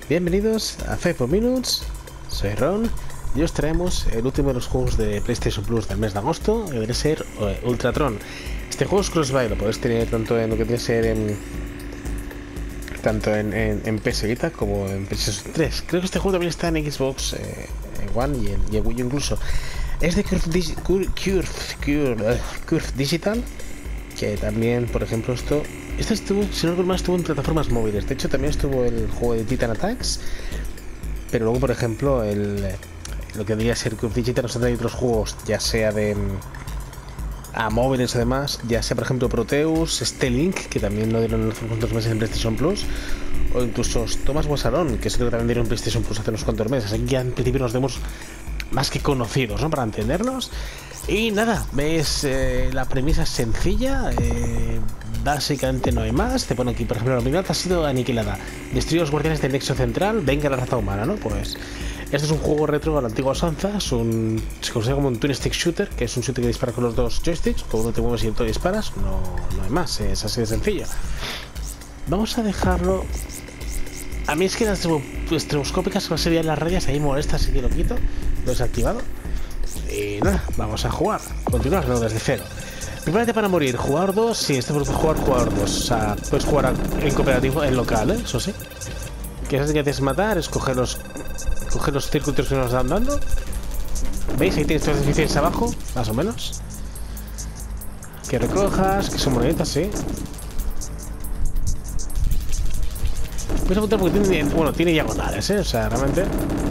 Bienvenidos a 5 Minutes, soy Ron y os traemos el último de los juegos de PlayStation Plus del mes de agosto, que debe ser Ultratron. Este juego es cross-buy, lo podéis tener tanto en lo que tiene que ser en PS Vita como en PlayStation 3. Creo que este juego también está en Xbox One y en Wii U incluso. Es de Curve Digital, que también, por ejemplo, esto estuvo, si no recuerdo mal, estuvo en plataformas móviles. De hecho, también estuvo el juego de Titan Attacks. Pero luego, por ejemplo, lo que debería ser Curve Digital nos ha traído otros juegos, ya sea a móviles además, ya sea por ejemplo Proteus, Stelink, que también lo dieron hace unos cuantos meses en PlayStation Plus, o incluso Thomas Wasserman, que es lo que también dieron en PlayStation Plus hace unos cuantos meses. Así que ya en principio nos vemos más que conocidos, ¿no? Para entendernos. Y nada, ves, la premisa es sencilla, básicamente no hay más. Te pone aquí, por ejemplo, la humanidad ha sido aniquilada, destruye a los guardianes del nexo central, venga la raza humana, ¿no? Pues este es un juego retro a la antigua usanza, se considera como un twin stick shooter, que es un shooter que dispara con los dos joysticks, con uno te mueves y el otro disparas, no hay más, es así de sencillo. Vamos a dejarlo. A mí es que las estroboscópicas va a ser ya las rayas ahí molestas, así que lo quito, lo he desactivado. Y nada, vamos a jugar, continuar, no, desde cero. Prepárate para morir, jugador 2, sí, este puede jugar 2, o sea, puedes jugar en cooperativo, en local, eso sí. Que es que haces matar, es coger los circuitos que nos están dando. ¿Veis? Ahí tienes todas las edificios abajo, más o menos. Que recojas, que son monedas, sí. Voy a apuntar porque tiene diagonales, o sea, realmente.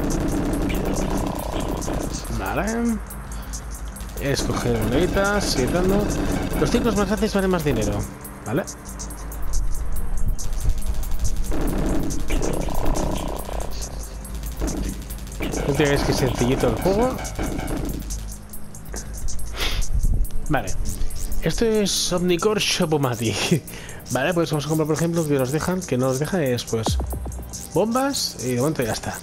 Vale. Escoger moneditas, ir dando. Los ciclos más fáciles valen más dinero, ¿vale? No te veis que es sencillito el juego. Vale. Esto es Omnicore Shop-O-Mati. Vale, pues vamos a comprar, por ejemplo, que nos dejan es pues bombas y de momento ya está.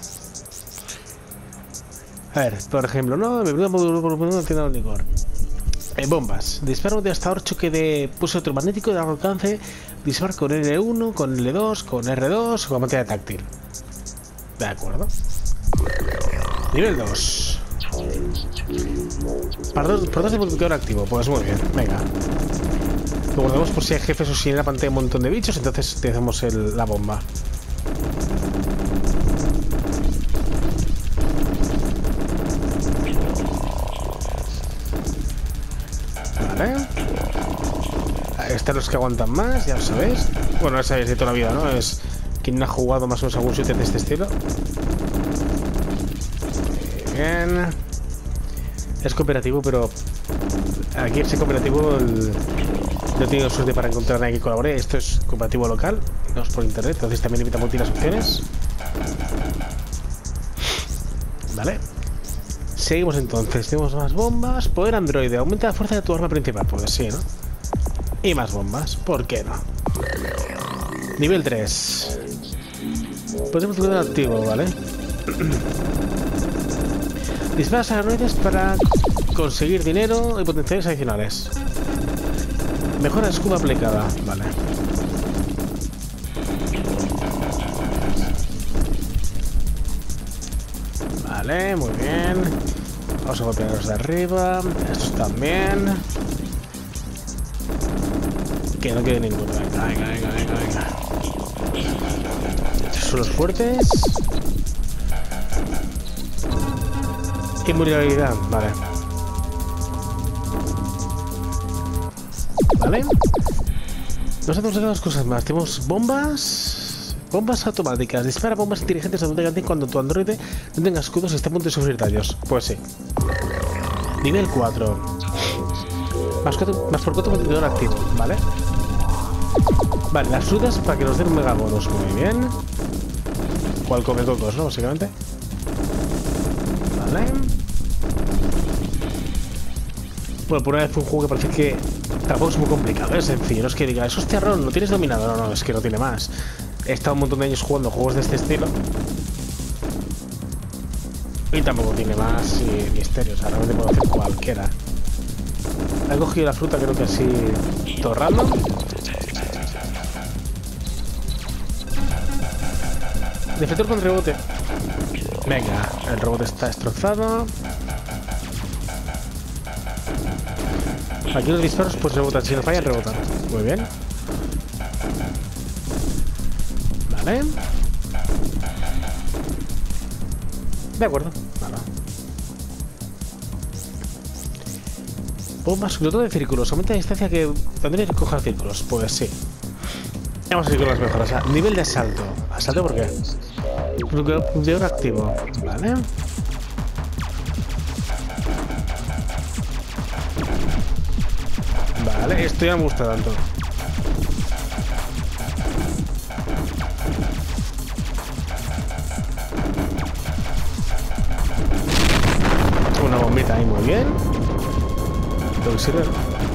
A ver, por ejemplo, no tiene Omnicore. Bombas. Disparo de hasta 8 choque de pulso electromagnético de largo alcance. Dispar con L1, con L2, con R2 o con materia táctil. De acuerdo. Nivel 2. Por 2 de multiplicador activo. Pues muy bien, venga. Lo guardamos por si hay jefes o si en la pantalla hay un montón de bichos. Entonces utilizamos la bomba. Vale. Ahí están los que aguantan más, ya lo sabéis. Bueno, ya sabéis de toda la vida, ¿no? Es quien ha jugado más o menos algún shooter de este estilo. Bien. Es cooperativo, pero aquí ese cooperativo no he tenido suerte para encontrar a nadie que colabore. Esto es cooperativo local, no es por internet, entonces también evita múltiples opciones. Vale. Seguimos entonces, tenemos más bombas. Poder androide, aumenta la fuerza de tu arma principal. Pues sí, ¿no? Y más bombas, ¿por qué no? Nivel 3. Podemos tener activo, ¿vale? Disparas a androides para conseguir dinero y potenciales adicionales. Mejora escudo aplicada, vale. Vale, muy bien. Vamos a golpear los de arriba. Estos también. Que no quede ninguno. Venga. Estos son los fuertes. Invulnerabilidad, vale. Vale. Nos hacemos dos cosas más. Tenemos bombas. Bombas automáticas. Dispara bombas inteligentes automáticamente cuando tu androide no tenga escudos y esté a punto de sufrir daños. Pues sí. Nivel 4. Más por 4 multiplicador activo, ¿vale? Vale, las frutas para que nos den un mega bonus. Muy bien. Cual come cocos, ¿no? Básicamente. Vale. Bueno, por una vez fue un juego que parece que tampoco es muy complicado, es sencillo. No es que digas, hostia, Ron, ¿lo tienes dominado? No, es que no tiene más. He estado un montón de años jugando juegos de este estilo y tampoco tiene más misterios. O sea, realmente puedo hacer cualquiera. He cogido la fruta, creo que así todo random. Deflector con rebote. Venga, el rebote está destrozado. Aquí los disparos pues rebotan. Si no fallan, rebotan. Muy bien. Vale. De acuerdo. Vale. Bomba sobre todo de círculos. Aumenta la distancia que tendría que coger círculos. Pues sí. Vamos a ir con las mejoras. Nivel de asalto. ¿Asalto por qué? Bloqueador activo. Vale. Vale, esto ya me gusta tanto. Una bombita ahí, muy bien. ¿Lo que sirve?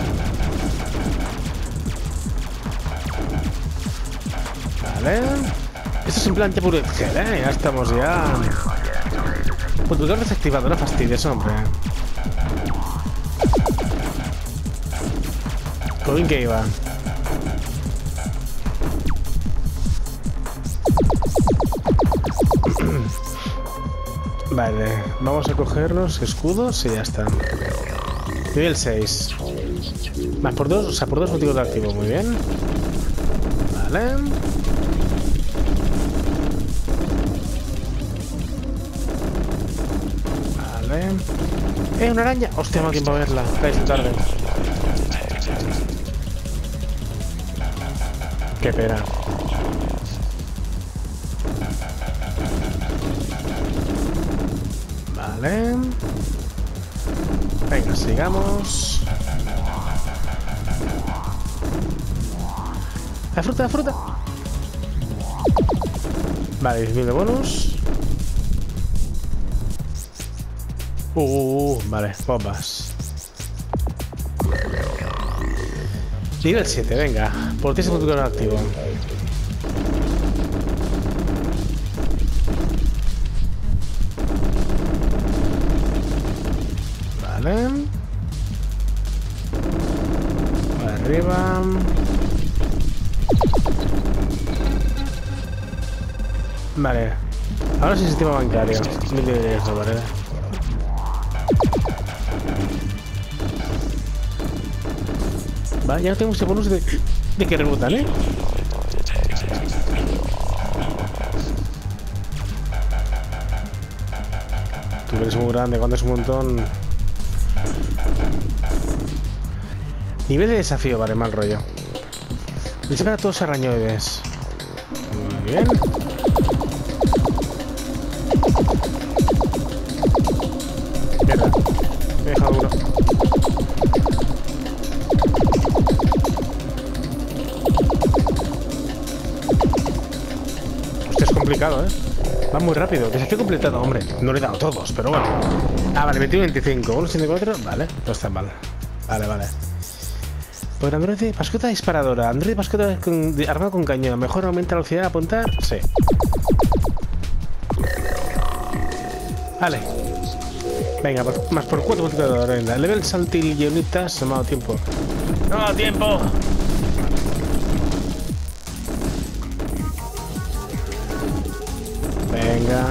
Vale. Esto es en plan tipo gel, ¿eh? Ya estamos ya. Multiplicador desactivado, no fastidies, hombre. Con bien que iba. Vale, vamos a coger los escudos y ya está. Nivel 6. Más por 2, o sea, por 2 motivos de activo, muy bien. Vale. Vale. Una araña. Hostia, no hay tiempo a verla. Caes tarde. Qué pena. Vale. Venga, sigamos. La fruta, la fruta. Vale, 10.000 de bonus. Vale, bombas. Nivel 7, venga. Por ti se puede quedar activo. Vale. Arriba. Vale. Ahora sí, sistema bancario. 1.000 dólares. Vale, ya no tengo ese bonus de que rebotan, ¿eh? Tú eres muy grande, cuando es un montón. Nivel de desafío, vale, mal rollo. Dispara a todos arañoides. Muy bien. Mierda. Me he dejado uno. Hostia, es complicado, ¿eh? Va muy rápido. Desafío completado, hombre. No le he dado todos, pero bueno. Ah, vale, 21-25. 1-74. Vale, no está mal. Vale, vale. Por androide, mascota disparadora. Androide, mascota armado con cañón. Mejor aumenta la velocidad de apuntar. Sí. Vale. Venga, más por 4 multiplicadores. Level saltil guionitas. No me ha dado tiempo. ¡No me ha dado tiempo! Venga.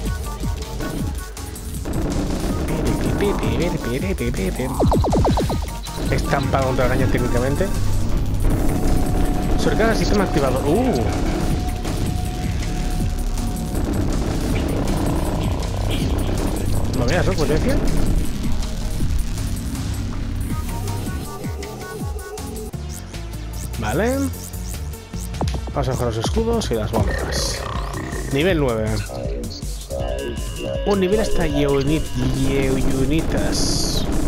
Estampa contra la araña técnicamente. Sobre cada sistema activado. ¿No veas, no? Potencia. Vale. Vamos a mejorar los escudos y las bombas. Nivel 9. Un nivel hasta Yeunitas.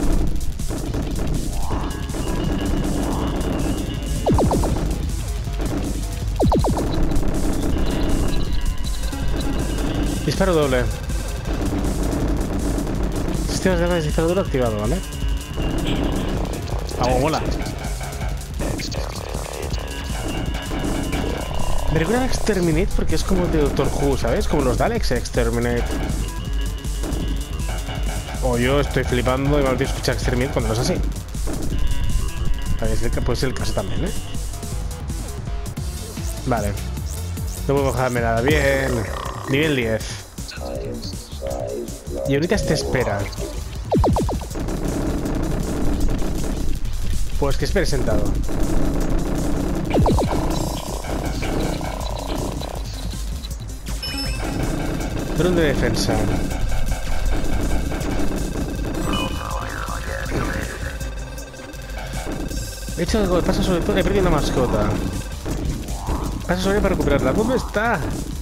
Disparo doble. Sistema de disparo doble activado, ¿vale? Hago bola. Me recuerda a Exterminate porque es como de Doctor Who, ¿sabes? Como los Daleks Exterminate. O yo estoy flipando y me olvido escuchar Exterminate cuando no es así. Puede ser el caso también, ¿eh? Vale. No puedo bajarme nada bien. Nivel 10. Y ahorita te espera. Pues que espere sentado. Dron de defensa. He hecho algo, pasa sobre todo, he perdido una mascota. Pasa sobre para recuperarla. ¿Dónde está?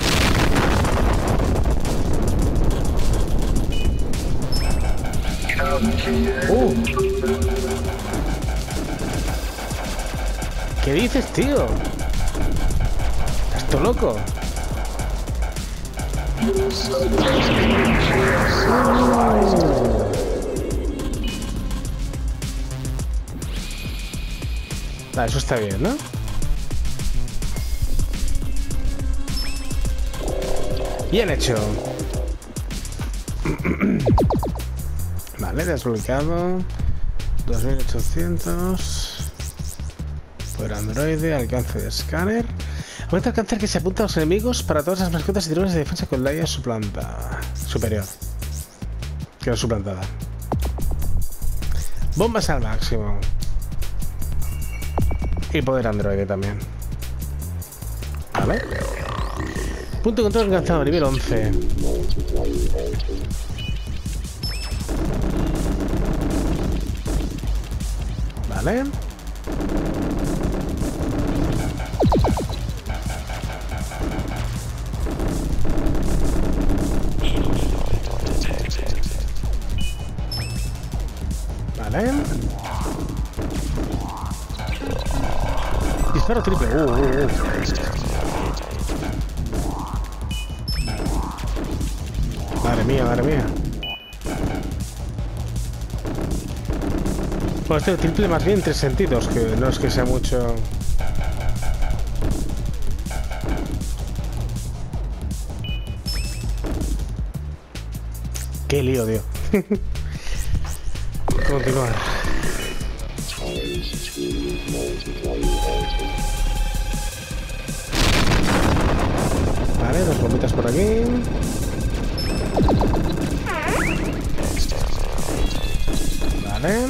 ¿Qué dices, tío? ¿Estás todo loco? Ah, eso está bien, ¿no? Bien hecho. Vale, desbloqueado. 2800. Por Android, alcance de escáner. Aumenta el cáncer que se apunta a los enemigos para todas las mascotas y drones de defensa con la IA superior. Queda suplantada. Bombas al máximo. Y poder androide también. Vale. Punto de control alcanzado, nivel 11. Vale. Vale. Disparo triple. Madre mía, madre mía. Bueno, este triple más bien en 3 sentidos, que no es que sea mucho. Qué lío, tío. Continuar. Vale, 2 bombitas por aquí. Vale.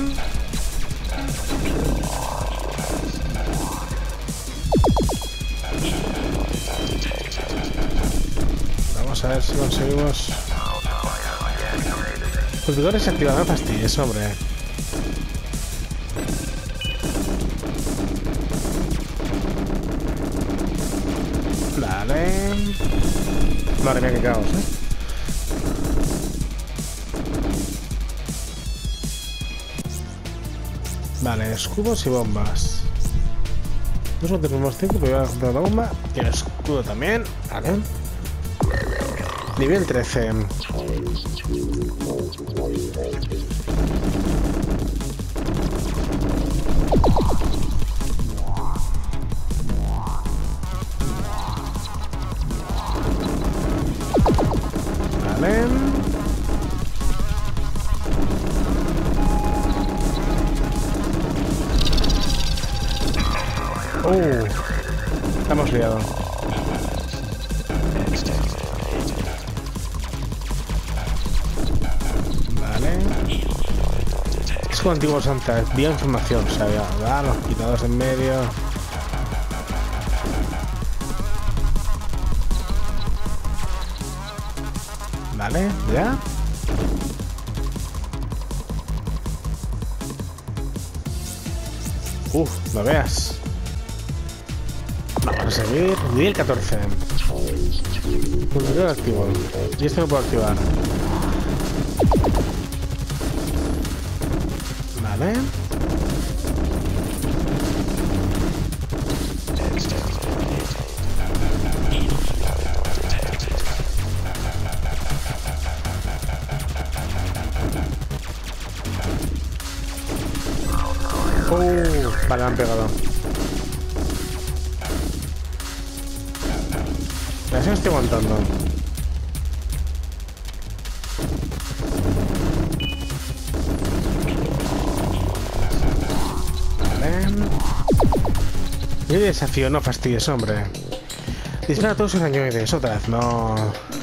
Vamos a ver si conseguimos. Cultivadores activados, pastillas, hombre. Vale. Madre mía, qué caos, Vale, escudos y bombas. No tenemos 5, pero voy a comprar la bomba. Y el escudo también. Vale. Nivel 13. Vale. Estamos liados. Vale. Es como antiguo Santa, vía información, o sea, ya, los quitados en medio. Vale, ya. No veas. Vamos a seguir. Nivel 14. Control activo. Y esto lo puedo activar. Vale. Vale, me han pegado. Ya se me estoy aguantando. Vale. Y desafío, no fastidies, hombre. Dispara a todos sus arañoides. Otra vez, no.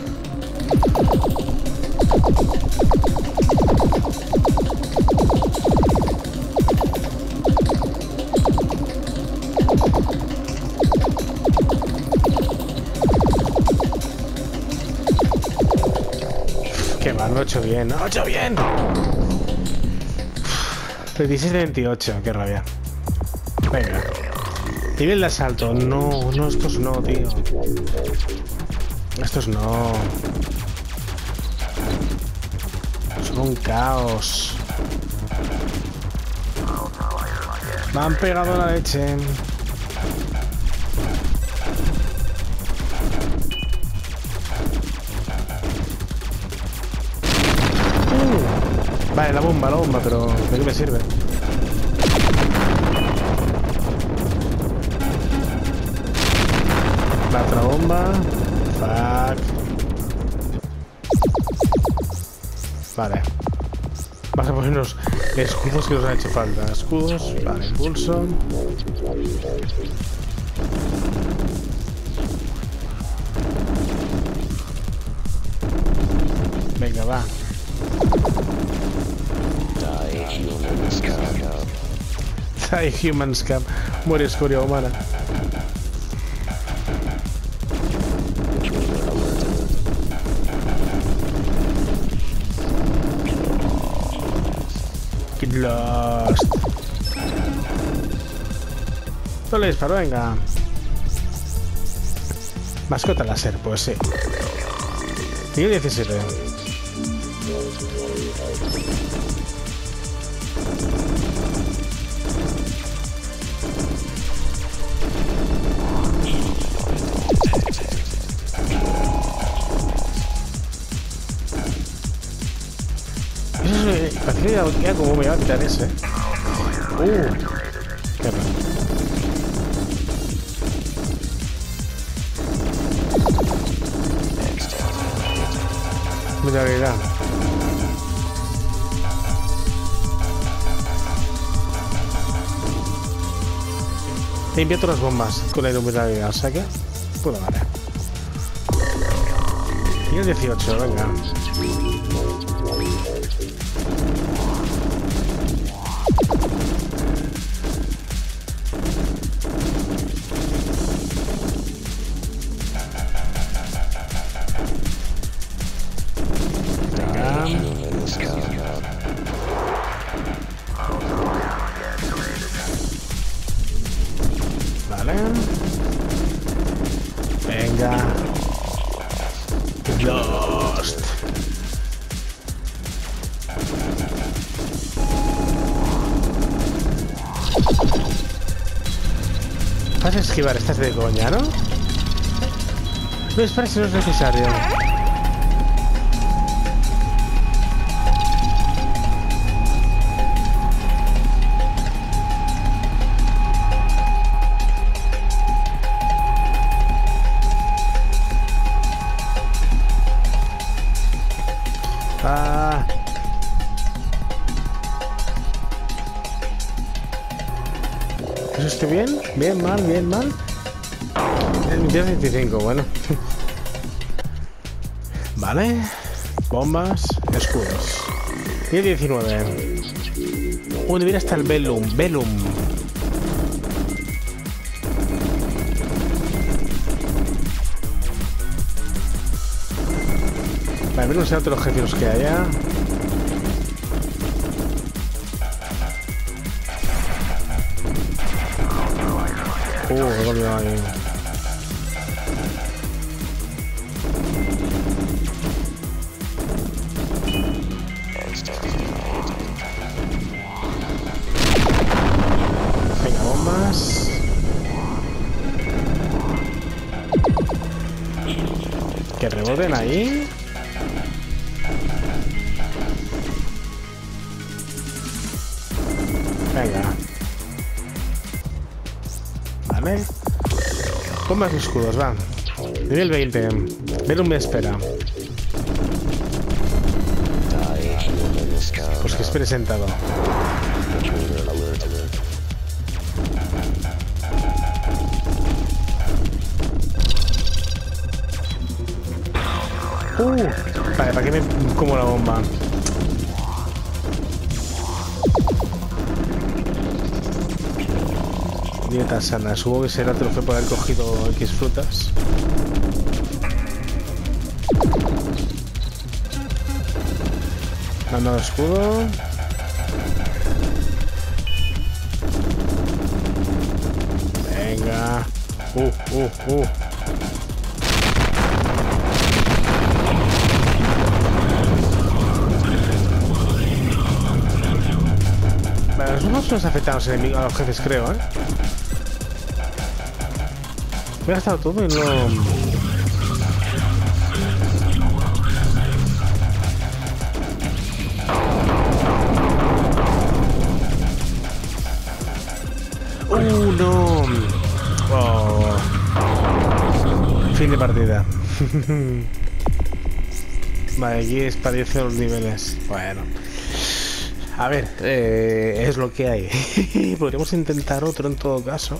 Qué mal, lo he hecho bien. ¡Lo he hecho bien! 16 de 28, qué rabia. Venga. Nivel de asalto. No, no, estos no, tío. Estos no. Son un caos. Me han pegado la leche. Vale, la bomba, pero ¿de qué me sirve? La otra bomba. Fuck. Vale. Vamos a ponernos escudos que nos han hecho falta. Escudos, vale, impulso. Venga, va. Die Human Scam. Muere escoria humana. Get lost. No le disparo, venga. Mascota láser, pues sí. Nivel 17. Parece que como me va a quitar ese. Qué raro. Mucha habilidad. Te invierto las bombas con la iluminabilidad, o sea que puedo ganar. Y el 18, venga. Venga. Lost. Vas a esquivar, estás de coña, ¿no? No esperes si no es necesario. ¿Eso estoy bien? Bien, mal, bien, mal. El 25, bueno. Vale. Bombas, escudos. Y el 19. Mira hasta el Velum. Vale, no sé todos los objetivos que haya. He volvido ahí. Venga, bombas. Que reboten ahí. Venga. Vale. Bombas y escudos, va. Nivel 20. Velum me espera. Pues que espere sentado. Vale, ¿para qué me como la bomba? Dieta sana. Supongo que será trofeo por haber cogido X frutas. Mando escudo. Venga. Vale, los humos nos afectan a los enemigos, a los jefes, creo, ¿eh? Me he gastado todo y no... no. Oh. Fin de partida. Vale, aquí esparecen los niveles. Bueno. A ver, es lo que hay. Podríamos intentar otro en todo caso.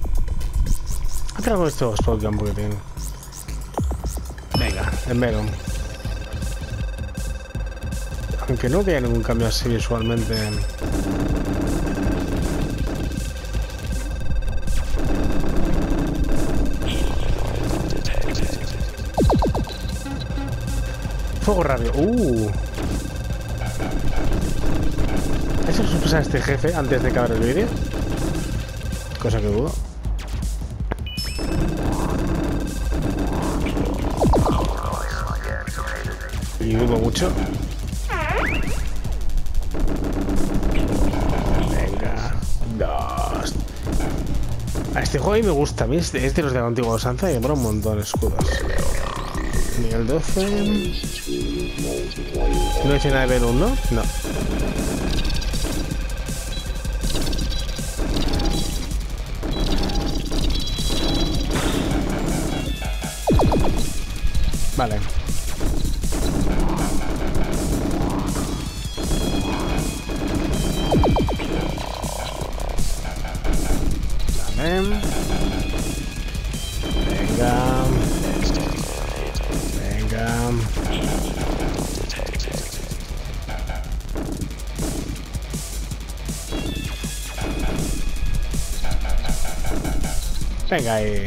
Hacer estos Pokémon que tiene. Venga, el Melon. Aunque no haya ningún cambio así visualmente. Fuego rápido. ¿Eso es a este jefe antes de acabar el vídeo? Cosa que dudo. Y dudo mucho. Venga. Dos. A este juego a mí me gusta. A mí es de los de la antigua usanza y me mola un montón escudos. Nivel 12. No he hecho nada de ver uno, ¿no? Vale. Dame. Venga. Venga ahí.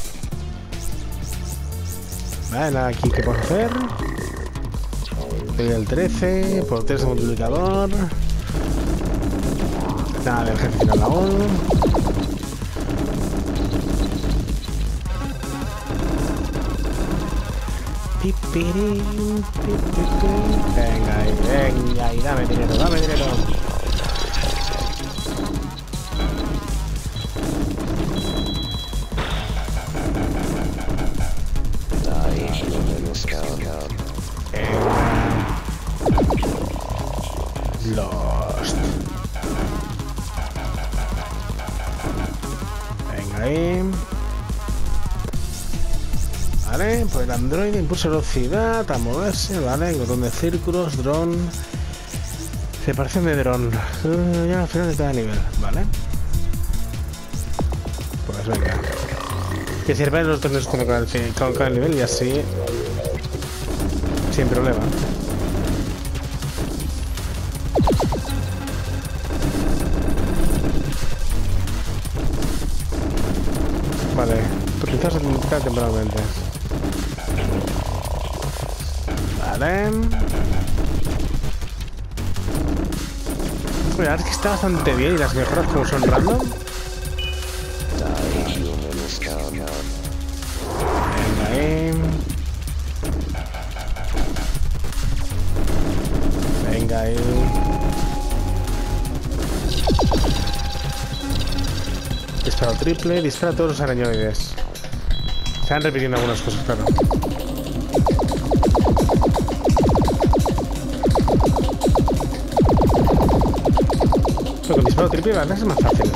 Vale, nada aquí que puedo hacer. Voy al 13, por 3 de multiplicador. Nada del jefe final aún. Venga ahí, dame dinero, dame dinero. Lost. Venga ahí. Vale, pues el androide impulsa velocidad a moverse, vale, botón de círculos, dron. Separación de dron. Ya al final de cada nivel, vale. Pues venga. Que sirvan los drones con cada nivel y así. Sin problema. Vale, utilizar temporalmente. Vale. La verdad es que está bastante bien y las mejoras como son random. Venga ahí. Venga ahí. Disparo triple, dispara a todos los arañoides. Se van repitiendo algunas cosas, claro. Pero con disparo triple la verdad es más fácil.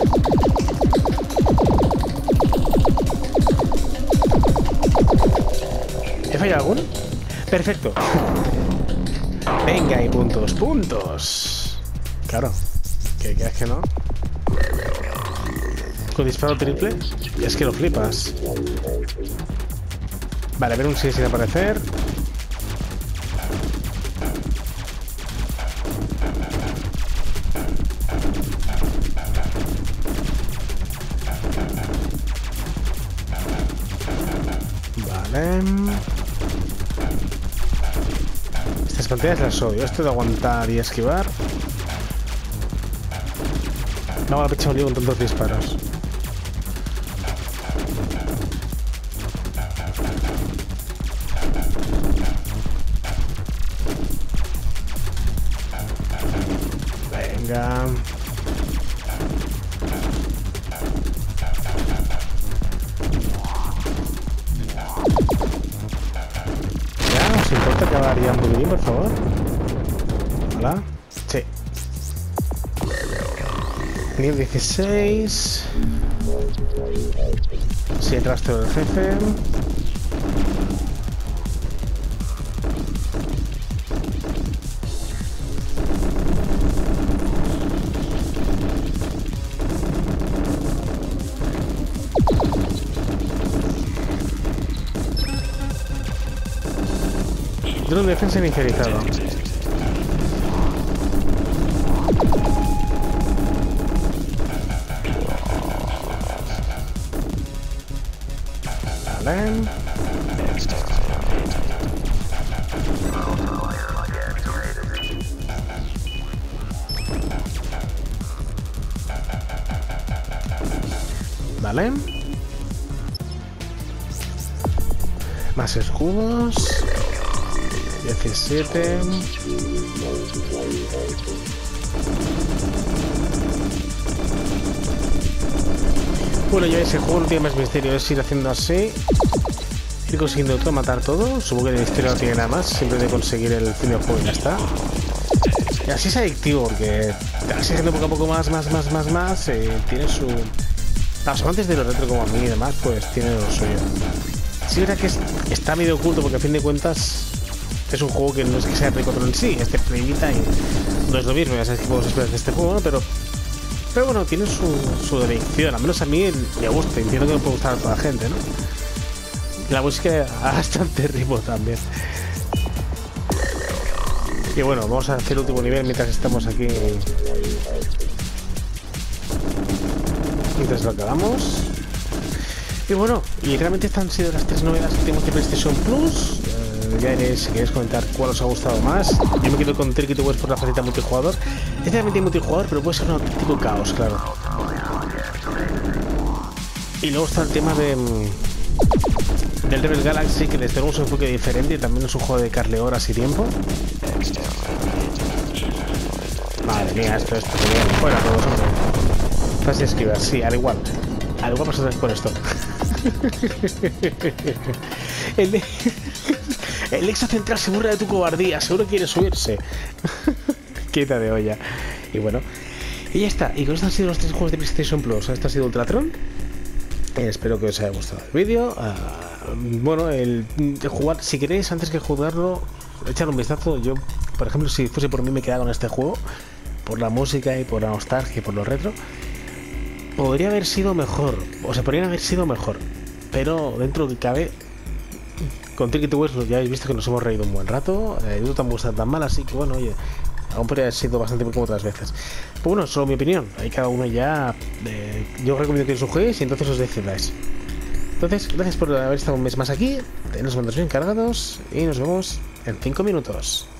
¿He fallado alguno? Perfecto. Venga, y puntos. Claro. ¿Qué es que no? Con disparo triple es que lo flipas. Vale, a ver un 6 sin aparecer. Las pantallas las odio. Esto de aguantar y esquivar. No, la pecha un lío con tantos disparos. Venga. Ya, ¿os importa acabar ya un poquitín, por favor? Hola. Sí. Nivel 16. Sin rastro del jefe. Drone de defensa inicializado. Vale. Vale. Más escudos. 17. Bueno, ya ese juego no tiene más misterio, es ir haciendo así, ir consiguiendo todo, matar todo. Supongo que el misterio no tiene nada más, siempre de conseguir el fin del juego y ya está. Y así es adictivo, porque te vas haciendo poco a poco más, tiene su... A los amantes de los retro como a mí y demás, pues tiene lo suyo. Sí, es verdad que está medio oculto, porque a fin de cuentas es un juego que no es que sea Play 4 en sí, este Play Vita y no es lo mismo, ya sabes que podemos esperar de este juego, ¿no? Pero bueno, tiene su adicción, al menos a mí me gusta, entiendo que no puede gustar a toda la gente, ¿no? La música a bastante ritmo también. Y bueno, vamos a hacer el último nivel mientras estamos aquí. Mientras lo acabamos. Y bueno, y realmente estas han sido las 3 novedades que tenemos de PlayStation Plus. Ya iréis, si queréis comentar cuál os ha gustado más. Yo me quedo con Tricky to West por la faceta multijugador. Es realmente multijugador, pero puede ser un auténtico caos, claro. Y luego está el tema del Rebel Galaxy, que les tenemos un enfoque diferente y también es un juego de dedicarle horas y tiempo. Madre mía, esto fuera todos, hombre. Fácil esquivar, sí, al igual pasaréis por esto. El Exo Central se burla de tu cobardía, seguro quiere subirse. Quita de olla. Y bueno, y ya está. Y con esto han sido los 3 juegos de PlayStation Plus. Este ha sido Ultratron. Espero que os haya gustado el vídeo. Bueno, el jugar, si queréis, antes que jugarlo, echar un vistazo. Yo, por ejemplo, si fuese por mí, me quedaba con este juego. Por la música y por la nostalgia y por lo retro. Podría haber sido mejor. O sea, podrían haber sido mejor. Pero dentro de lo que cabe, con Tricky to West ya habéis visto que nos hemos reído un buen rato. No tan gusta tan mal, así que bueno, oye, aún podría haber sido bastante bien como otras veces. Pues bueno, solo mi opinión. Ahí cada uno ya. Yo os recomiendo que os juguéis y entonces os decidáis. Entonces, gracias por haber estado un mes más aquí. Nos mandamos bien cargados y nos vemos en 5 minutos.